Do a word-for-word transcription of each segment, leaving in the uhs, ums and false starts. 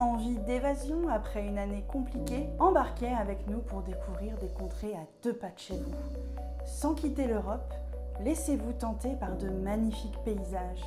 Envie d'évasion après une année compliquée? Embarquez avec nous pour découvrir des contrées à deux pas de chez vous. Sans quitter l'Europe, laissez-vous tenter par de magnifiques paysages.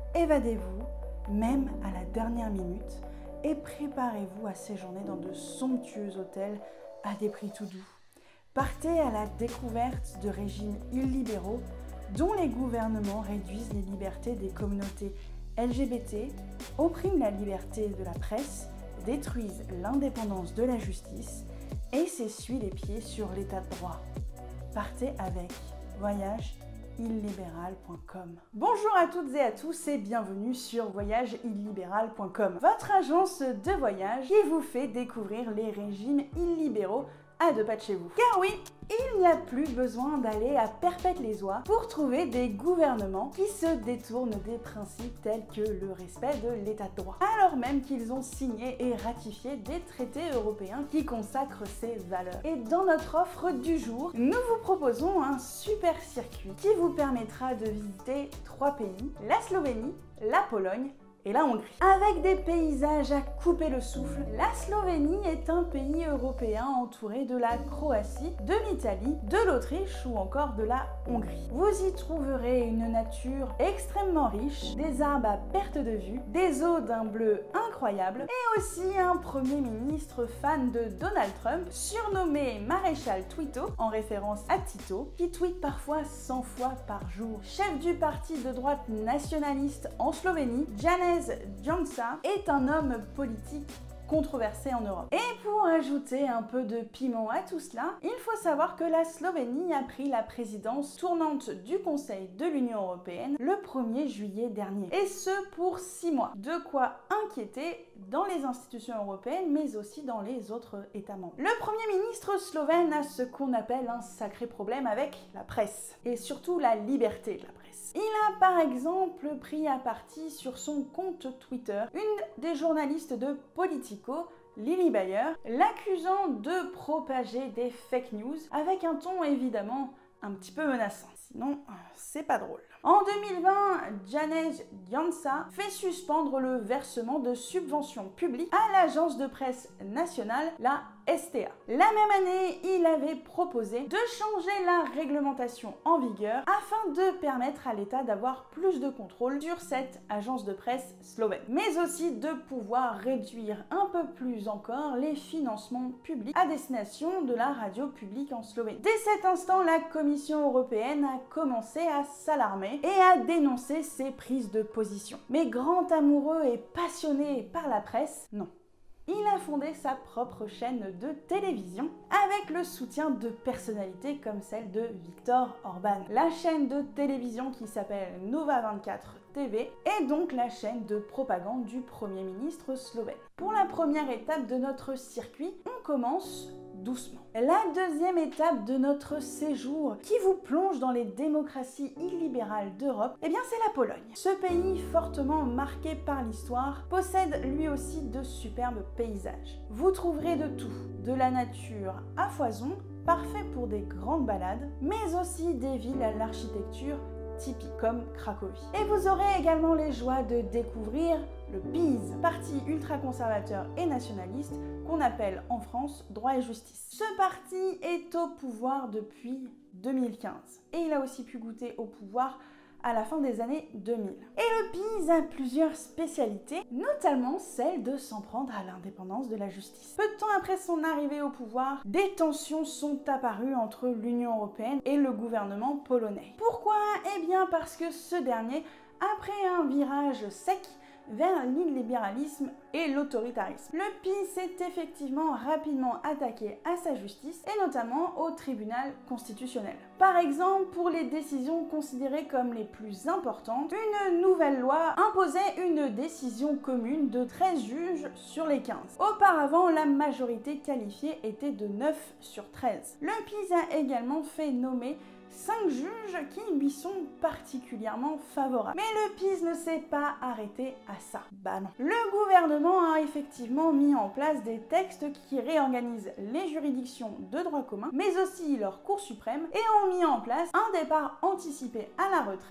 Évadez-vous, même à la dernière minute, et préparez-vous à séjourner dans de somptueux hôtels à des prix tout doux. Partez à la découverte de régimes illibéraux dont les gouvernements réduisent les libertés des communautés L G B T, oppriment la liberté de la presse, détruisent l'indépendance de la justice et s'essuient les pieds sur l'état de droit. Partez avec voyage illibéral point com. Bonjour à toutes et à tous et bienvenue sur voyage illibéral point com, votre agence de voyage qui vous fait découvrir les régimes illibéraux à deux pas de chez vous. Car oui, il n'y a plus besoin d'aller à Perpète-les-Oies pour trouver des gouvernements qui se détournent des principes tels que le respect de l'état de droit, alors même qu'ils ont signé et ratifié des traités européens qui consacrent ces valeurs. Et dans notre offre du jour, nous vous proposons un super circuit qui vous permettra de visiter trois pays, la Slovénie, la Pologne et la Hongrie. Avec des paysages à couper le souffle, la Slovénie est un pays européen entouré de la Croatie, de l'Italie, de l'Autriche ou encore de la Hongrie. Vous y trouverez une nature extrêmement riche, des arbres à perte de vue, des eaux d'un bleu incroyable et aussi un premier ministre fan de Donald Trump, surnommé Maréchal Twito, en référence à Tito, qui tweete parfois cent fois par jour. Chef du parti de droite nationaliste en Slovénie, Janez Janša est un homme politique controversé en Europe. Et pour ajouter un peu de piment à tout cela, il faut savoir que la Slovénie a pris la présidence tournante du Conseil de l'Union européenne le premier juillet dernier. Et ce pour six mois. De quoi inquiéter dans les institutions européennes, mais aussi dans les autres États membres. Le Premier ministre slovène a ce qu'on appelle un sacré problème avec la presse, et surtout la liberté de la presse. Il a par exemple pris à partie sur son compte Twitter une des journalistes de Politico, Lily Bayer, l'accusant de propager des fake news avec un ton évidemment un petit peu menaçant. Sinon, c'est pas drôle. En deux mille vingt, Janez Janša fait suspendre le versement de subventions publiques à l'agence de presse nationale, la S T A. La même année, il avait proposé de changer la réglementation en vigueur afin de permettre à l'État d'avoir plus de contrôle sur cette agence de presse slovène, mais aussi de pouvoir réduire un peu plus encore les financements publics à destination de la radio publique en Slovénie. Dès cet instant, la Commission européenne a commencé à s'alarmer et à dénoncer ces prises de position. Mais grand amoureux et passionné par la presse, non. Il a fondé sa propre chaîne de télévision avec le soutien de personnalités comme celle de Viktor Orban. La chaîne de télévision qui s'appelle Nova vingt-quatre T V est donc la chaîne de propagande du Premier ministre slovène. Pour la première étape de notre circuit, on commence doucement. La deuxième étape de notre séjour qui vous plonge dans les démocraties illibérales d'Europe, eh bien c'est la Pologne. Ce pays fortement marqué par l'histoire possède lui aussi de superbes paysages. Vous trouverez de tout, de la nature à foison, parfait pour des grandes balades, mais aussi des villes à l'architecture typique comme Cracovie. Et vous aurez également les joies de découvrir le PiS, parti ultra-conservateur et nationaliste qu'on appelle en France Droit et Justice. Ce parti est au pouvoir depuis deux mille quinze et il a aussi pu goûter au pouvoir à la fin des années deux mille. Et le PiS a plusieurs spécialités, notamment celle de s'en prendre à l'indépendance de la justice. Peu de temps après son arrivée au pouvoir, des tensions sont apparues entre l'Union européenne et le gouvernement polonais. Pourquoi? Eh bien parce que ce dernier, après un virage sec vers l'illibéralisme et l'autoritarisme, le PiS s'est effectivement rapidement attaqué à sa justice et notamment au tribunal constitutionnel. Par exemple, pour les décisions considérées comme les plus importantes, une nouvelle loi imposait une décision commune de treize juges sur les quinze. Auparavant, la majorité qualifiée était de neuf sur treize. Le PiS a également fait nommer cinq juges qui lui sont particulièrement favorables. Mais le PiS ne s'est pas arrêté à ça. Bah non. Le gouvernement a effectivement mis en place des textes qui réorganisent les juridictions de droit commun, mais aussi leur Cour suprême, et ont mis en place un départ anticipé à la retraite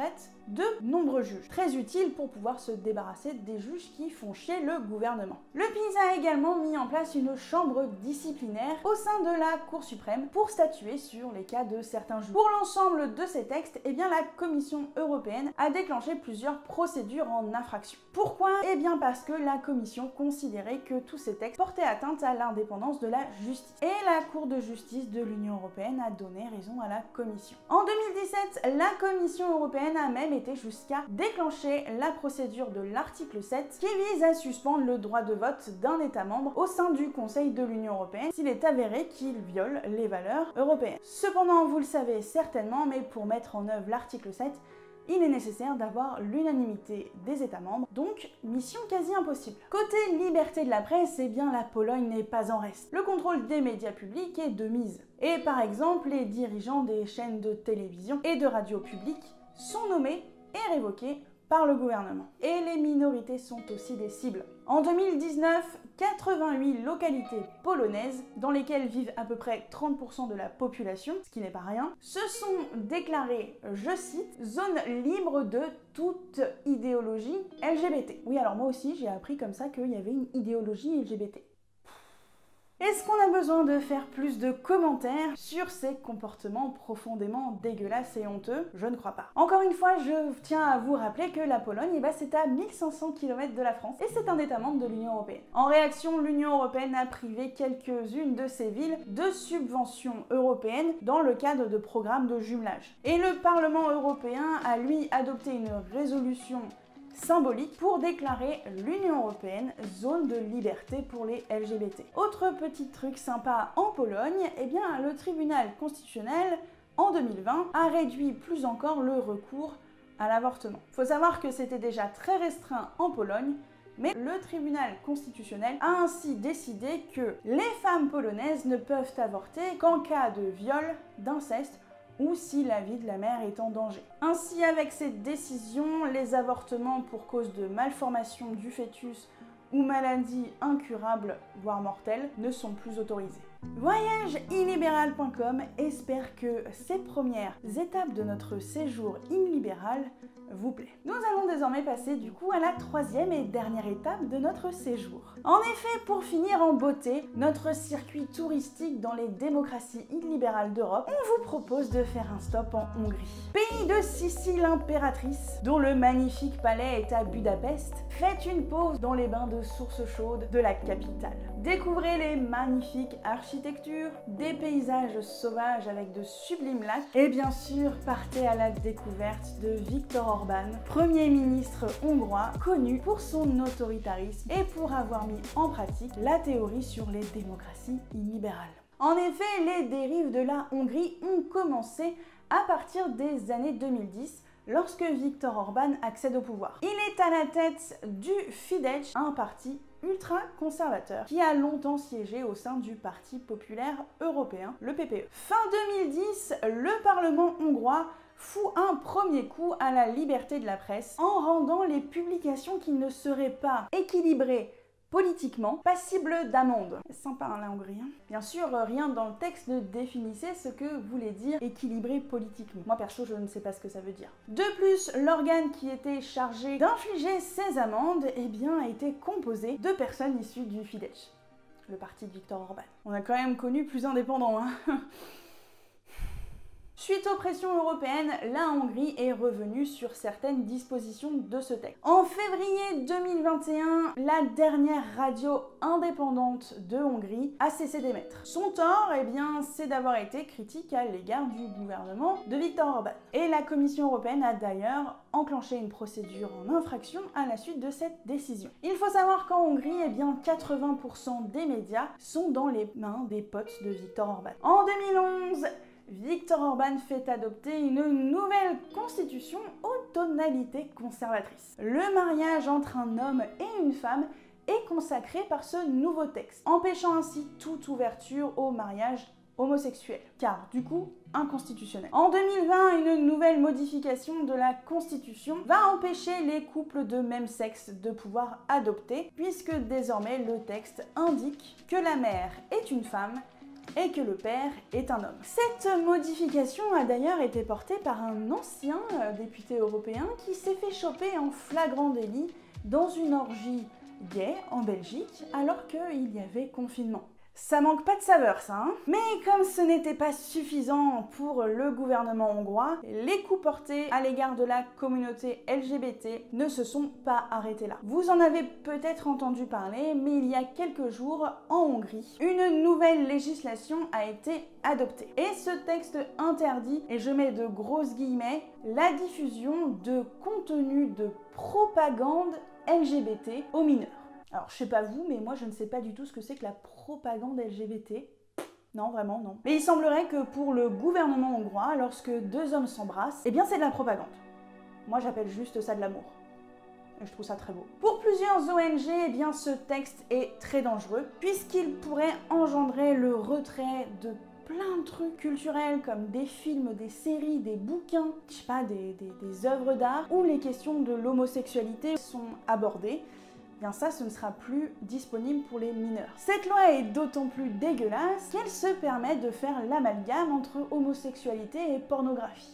de nombreux juges, très utile pour pouvoir se débarrasser des juges qui font chier le gouvernement. Le P I S A a également mis en place une chambre disciplinaire au sein de la Cour suprême pour statuer sur les cas de certains juges. Pour l'ensemble de ces textes, eh bien la Commission européenne a déclenché plusieurs procédures en infraction. Pourquoi? Eh bien parce que la Commission considérait que tous ces textes portaient atteinte à l'indépendance de la justice. Et la Cour de justice de l'Union européenne a donné raison à la Commission. En deux mille dix-sept, la Commission européenne a même été jusqu'à déclencher la procédure de l'article sept qui vise à suspendre le droit de vote d'un État membre au sein du Conseil de l'Union européenne s'il est avéré qu'il viole les valeurs européennes. Cependant, vous le savez certainement, mais pour mettre en œuvre l'article sept, il est nécessaire d'avoir l'unanimité des États membres, donc mission quasi impossible. Côté liberté de la presse, eh bien la Pologne n'est pas en reste. Le contrôle des médias publics est de mise. Et par exemple, les dirigeants des chaînes de télévision et de radio publiques sont nommés et révoqués par le gouvernement. Et les minorités sont aussi des cibles. En deux mille dix-neuf, quatre-vingt-huit localités polonaises, dans lesquelles vivent à peu près trente pour cent de la population, ce qui n'est pas rien, se sont déclarées, je cite, « zone libre de toute idéologie L G B T ». Oui, alors moi aussi, j'ai appris comme ça qu'il y avait une idéologie L G B T. Est-ce qu'on a besoin de faire plus de commentaires sur ces comportements profondément dégueulasses et honteux? Je ne crois pas. Encore une fois, je tiens à vous rappeler que la Pologne, eh ben, c'est à mille cinq cents kilomètres de la France et c'est un État membre de l'Union européenne. En réaction, l'Union européenne a privé quelques-unes de ces villes de subventions européennes dans le cadre de programmes de jumelage. Et le Parlement européen a lui adopté une résolution symbolique pour déclarer l'Union européenne zone de liberté pour les L G B T. Autre petit truc sympa en Pologne, eh bien le tribunal constitutionnel en deux mille vingt a réduit plus encore le recours à l'avortement. Faut savoir que c'était déjà très restreint en Pologne, mais le tribunal constitutionnel a ainsi décidé que les femmes polonaises ne peuvent avorter qu'en cas de viol, d'inceste ou si la vie de la mère est en danger. Ainsi, avec cette décision, les avortements pour cause de malformation du fœtus ou maladie incurable, voire mortelle, ne sont plus autorisés. voyage illibéral point com espère que ces premières étapes de notre séjour illibéral vous plaît. Nous allons désormais passer du coup à la troisième et dernière étape de notre séjour. En effet, pour finir en beauté, notre circuit touristique dans les démocraties illibérales d'Europe, on vous propose de faire un stop en Hongrie. Pays de Sicile impératrice, dont le magnifique palais est à Budapest, faites une pause dans les bains de sources chaudes de la capitale. Découvrez les magnifiques architectures, des paysages sauvages avec de sublimes lacs et bien sûr, partez à la découverte de Viktor Orbán, Premier ministre hongrois connu pour son autoritarisme et pour avoir mis en pratique la théorie sur les démocraties illibérales. En effet, les dérives de la Hongrie ont commencé à partir des années deux mille dix, lorsque Viktor Orbán accède au pouvoir. Il est à la tête du Fidesz, un parti ultra-conservateur qui a longtemps siégé au sein du Parti populaire européen, le P P E. Fin deux mille dix, le Parlement hongrois fout un premier coup à la liberté de la presse en rendant les publications qui ne seraient pas équilibrées politiquement passibles d'amende. Sympa hein, la Hongrie. Hein. Bien sûr, rien dans le texte ne définissait ce que voulait dire équilibré politiquement. Moi perso, je ne sais pas ce que ça veut dire. De plus, l'organe qui était chargé d'infliger ces amendes eh bien, était composé de personnes issues du Fidesz, le parti de Viktor Orbán. On a quand même connu plus indépendant, hein. Suite aux pressions européennes, la Hongrie est revenue sur certaines dispositions de ce texte. En février deux mille vingt et un, la dernière radio indépendante de Hongrie a cessé d'émettre. Son tort, eh bien, c'est d'avoir été critique à l'égard du gouvernement de Viktor Orbán. Et la Commission européenne a d'ailleurs enclenché une procédure en infraction à la suite de cette décision. Il faut savoir qu'en Hongrie, eh bien, quatre-vingts pour cent des médias sont dans les mains des potes de Viktor Orbán. En deux mille onze, Viktor Orbán fait adopter une nouvelle constitution aux tonalités conservatrices. Le mariage entre un homme et une femme est consacré par ce nouveau texte, empêchant ainsi toute ouverture au mariage homosexuel, car du coup inconstitutionnel. En deux mille vingt, une nouvelle modification de la Constitution va empêcher les couples de même sexe de pouvoir adopter, puisque désormais le texte indique que la mère est une femme et que le père est un homme. Cette modification a d'ailleurs été portée par un ancien député européen qui s'est fait choper en flagrant délit dans une orgie gay en Belgique alors qu'il y avait confinement. Ça manque pas de saveur ça, hein. Mais comme ce n'était pas suffisant pour le gouvernement hongrois, les coups portés à l'égard de la communauté L G B T ne se sont pas arrêtés là. Vous en avez peut-être entendu parler, mais il y a quelques jours, en Hongrie, une nouvelle législation a été adoptée. Et ce texte interdit, et je mets de grosses guillemets, la diffusion de contenu de propagande L G B T aux mineurs. Alors, je sais pas vous, mais moi, je ne sais pas du tout ce que c'est que la propagande L G B T. Non, vraiment, non. Mais il semblerait que pour le gouvernement hongrois, lorsque deux hommes s'embrassent, eh bien, c'est de la propagande. Moi, j'appelle juste ça de l'amour. Et je trouve ça très beau. Pour plusieurs O N G, eh bien, ce texte est très dangereux, puisqu'il pourrait engendrer le retrait de plein de trucs culturels comme des films, des séries, des bouquins, je sais pas, des, des, des œuvres d'art, où les questions de l'homosexualité sont abordées. Bien ça, ce ne sera plus disponible pour les mineurs. Cette loi est d'autant plus dégueulasse qu'elle se permet de faire l'amalgame entre homosexualité et pornographie.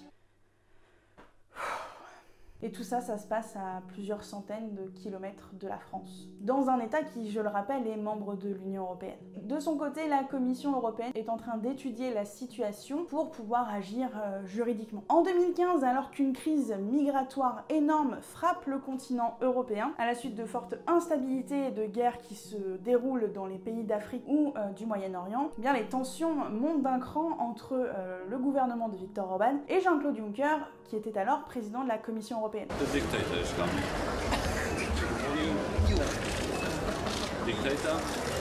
Et tout ça, ça se passe à plusieurs centaines de kilomètres de la France, dans un État qui, je le rappelle, est membre de l'Union européenne. De son côté, la Commission européenne est en train d'étudier la situation pour pouvoir agir euh, juridiquement. En deux mille quinze, alors qu'une crise migratoire énorme frappe le continent européen, à la suite de fortes instabilités et de guerres qui se déroulent dans les pays d'Afrique ou euh, du Moyen-Orient, eh bien les tensions montent d'un cran entre euh, le gouvernement de Viktor Orban et Jean-Claude Juncker, qui était alors président de la Commission européenne. The dictator is coming. You. Dictator.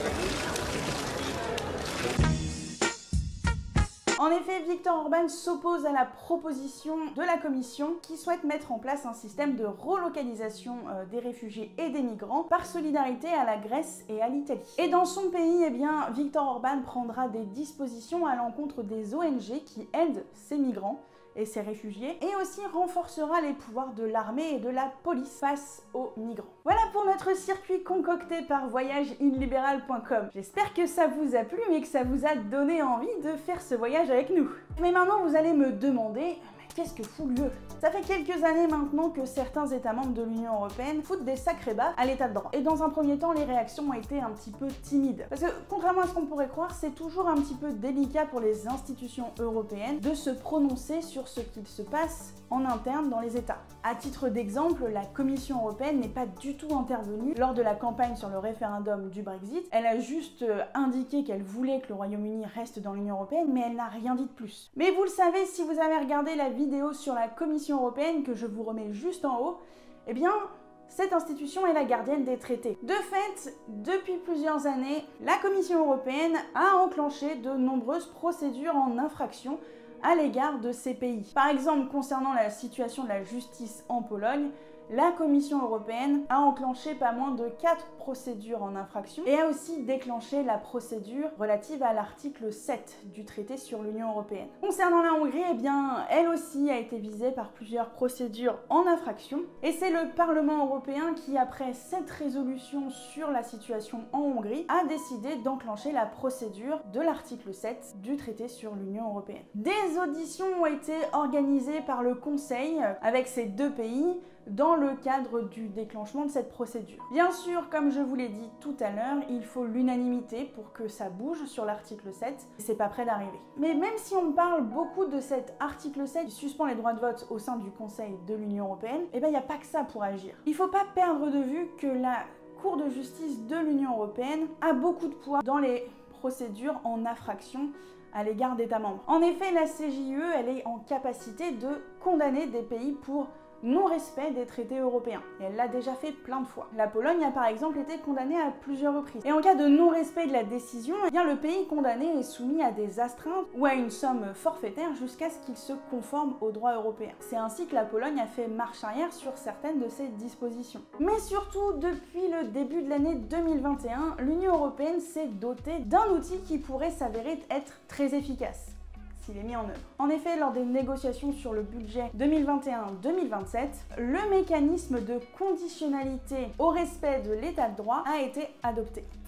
En effet, Viktor Orban s'oppose à la proposition de la Commission qui souhaite mettre en place un système de relocalisation euh, des réfugiés et des migrants par solidarité à la Grèce et à l'Italie. Et dans son pays, eh bien, Viktor Orban prendra des dispositions à l'encontre des O N G qui aident ces migrants et ses réfugiés, et aussi renforcera les pouvoirs de l'armée et de la police face aux migrants. Voilà pour notre circuit concocté par voyage in libéral point com. J'espère que ça vous a plu et que ça vous a donné envie de faire ce voyage avec nous. Mais maintenant, vous allez me demander... Qu'est-ce que fout l'U E? Ça fait quelques années maintenant que certains États membres de l'Union européenne foutent des sacrés bas à l'état de droit. Et dans un premier temps, les réactions ont été un petit peu timides. Parce que, contrairement à ce qu'on pourrait croire, c'est toujours un petit peu délicat pour les institutions européennes de se prononcer sur ce qu'il se passe en interne dans les États. À titre d'exemple, la Commission européenne n'est pas du tout intervenue lors de la campagne sur le référendum du Brexit. Elle a juste indiqué qu'elle voulait que le Royaume-Uni reste dans l'Union européenne, mais elle n'a rien dit de plus. Mais vous le savez, si vous avez regardé la vidéo sur la Commission européenne que je vous remets juste en haut, eh bien, cette institution est la gardienne des traités. De fait, depuis plusieurs années, la Commission européenne a enclenché de nombreuses procédures en infraction à l'égard de ces pays. Par exemple, concernant la situation de la justice en Pologne, la Commission européenne a enclenché pas moins de quatre procédures en infraction et a aussi déclenché la procédure relative à l'article sept du traité sur l'Union européenne. Concernant la Hongrie, eh bien, elle aussi a été visée par plusieurs procédures en infraction et c'est le Parlement européen qui, après cette résolution sur la situation en Hongrie, a décidé d'enclencher la procédure de l'article sept du traité sur l'Union européenne. Des auditions ont été organisées par le Conseil avec ces deux pays dans le cadre du déclenchement de cette procédure. Bien sûr, comme je vous l'ai dit tout à l'heure, il faut l'unanimité pour que ça bouge sur l'article sept, c'est pas près d'arriver. Mais même si on parle beaucoup de cet article sept qui suspend les droits de vote au sein du Conseil de l'Union européenne, eh ben il n'y a pas que ça pour agir. Il faut pas perdre de vue que la Cour de justice de l'Union européenne a beaucoup de poids dans les procédures en infraction à l'égard d'États membres. En effet, la C J E, elle est en capacité de condamner des pays pour non-respect des traités européens. Et elle l'a déjà fait plein de fois. La Pologne a par exemple été condamnée à plusieurs reprises. Et en cas de non-respect de la décision, eh bien le pays condamné est soumis à des astreintes ou à une somme forfaitaire jusqu'à ce qu'il se conforme au droit européen. C'est ainsi que la Pologne a fait marche arrière sur certaines de ces dispositions. Mais surtout, depuis le début de l'année deux mille vingt et un, l'Union européenne s'est dotée d'un outil qui pourrait s'avérer être très efficace s'il est mis en œuvre. En effet, lors des négociations sur le budget deux mille vingt et un deux mille vingt-sept, le mécanisme de conditionnalité au respect de l'état de droit a été adopté.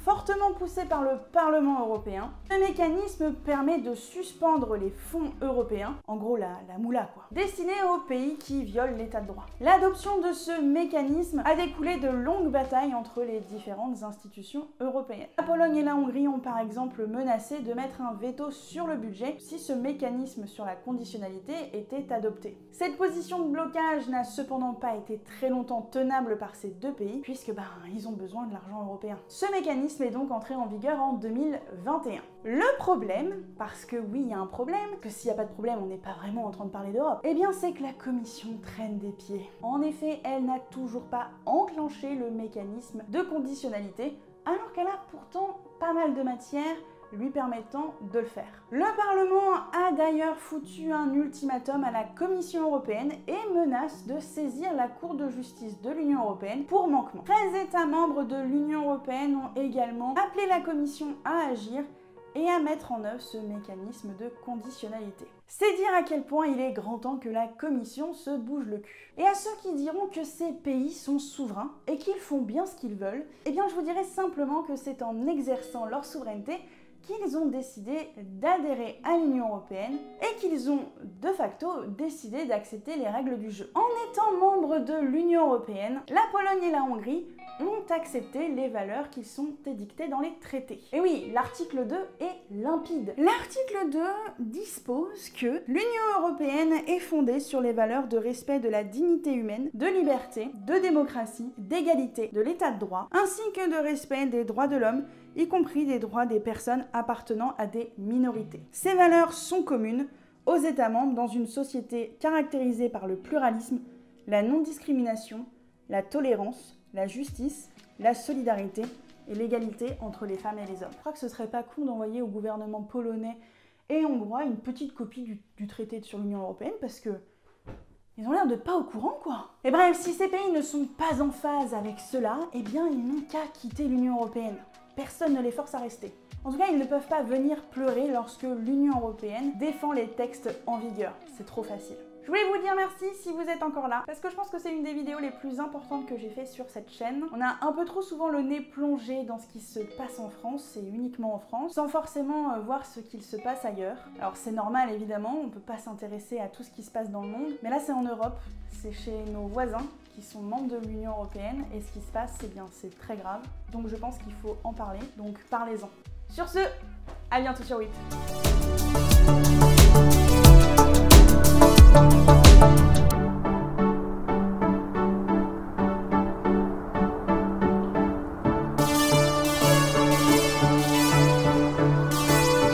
Fortement poussé par le Parlement européen, ce mécanisme permet de suspendre les fonds européens, en gros la, la moula quoi, destinés aux pays qui violent l'état de droit. L'adoption de ce mécanisme a découlé de longues batailles entre les différentes institutions européennes. La Pologne et la Hongrie ont par exemple menacé de mettre un veto sur le budget si ce mécanisme sur la conditionnalité était adopté. Cette position de blocage n'a cependant pas été très longtemps tenable par ces deux pays, puisque ben, ils ont besoin de l'argent européen. Ce mécanisme est donc entré en vigueur en deux mille vingt et un. Le problème, parce que oui, il y a un problème, que s'il n'y a pas de problème, on n'est pas vraiment en train de parler d'Europe, eh bien c'est que la Commission traîne des pieds. En effet, elle n'a toujours pas enclenché le mécanisme de conditionnalité, alors qu'elle a pourtant pas mal de matière lui permettant de le faire. Le Parlement a d'ailleurs foutu un ultimatum à la Commission européenne et menace de saisir la Cour de justice de l'Union européenne pour manquement. treize États membres de l'Union européenne ont également appelé la Commission à agir et à mettre en œuvre ce mécanisme de conditionnalité. C'est dire à quel point il est grand temps que la Commission se bouge le cul. Et à ceux qui diront que ces pays sont souverains et qu'ils font bien ce qu'ils veulent, eh bien je vous dirais simplement que c'est en exerçant leur souveraineté qu'ils ont décidé d'adhérer à l'Union européenne et qu'ils ont de facto décidé d'accepter les règles du jeu. En étant membres de l'Union européenne, la Pologne et la Hongrie ont accepté les valeurs qui sont édictées dans les traités. Et oui, l'article deux est limpide. L'article deux dispose que l'Union européenne est fondée sur les valeurs de respect de la dignité humaine, de liberté, de démocratie, d'égalité, de l'état de droit, ainsi que de respect des droits de l'homme, y compris des droits des personnes appartenant à des minorités. Ces valeurs sont communes aux États membres dans une société caractérisée par le pluralisme, la non-discrimination, la tolérance, la justice, la solidarité et l'égalité entre les femmes et les hommes. Je crois que ce serait pas con d'envoyer au gouvernement polonais et hongrois une petite copie du, du traité sur l'Union européenne parce que ils ont l'air de pas au courant quoi. Et bref, si ces pays ne sont pas en phase avec cela, eh bien ils n'ont qu'à quitter l'Union européenne. Personne ne les force à rester. En tout cas, ils ne peuvent pas venir pleurer lorsque l'Union européenne défend les textes en vigueur. C'est trop facile. Je voulais vous dire merci si vous êtes encore là, parce que je pense que c'est une des vidéos les plus importantes que j'ai fait sur cette chaîne. On a un peu trop souvent le nez plongé dans ce qui se passe en France, et uniquement en France, sans forcément voir ce qu'il se passe ailleurs. Alors c'est normal évidemment, on peut pas s'intéresser à tout ce qui se passe dans le monde, mais là c'est en Europe, c'est chez nos voisins qui sont membres de l'Union européenne, et ce qui se passe, c'est bien, c'est très grave. Donc je pense qu'il faut en parler, donc parlez-en. Sur ce, à bientôt sur W I P.